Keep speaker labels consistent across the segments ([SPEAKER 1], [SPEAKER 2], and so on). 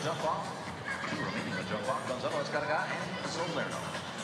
[SPEAKER 1] jump off. 2 remaining to jump off. Gonzalo, Azcarraga, and Zalerno.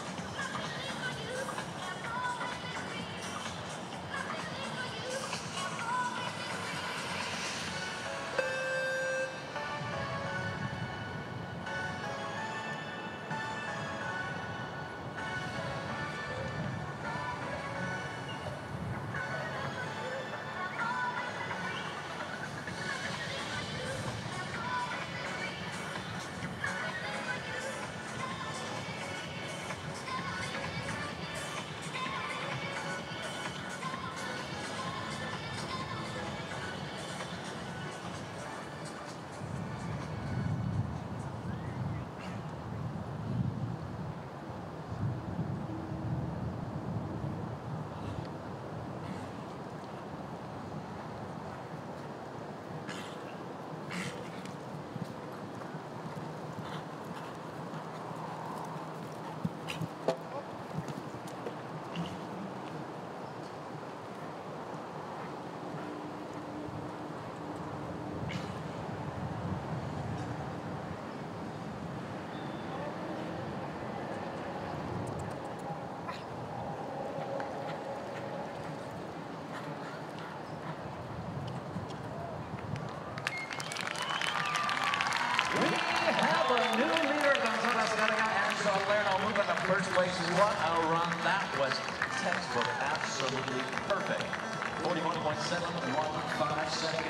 [SPEAKER 1] A new leader, Gonzalo, Azcarraga, and Zalerno moving to first place. What a run. That was textbook, absolutely perfect. 41.715 seconds.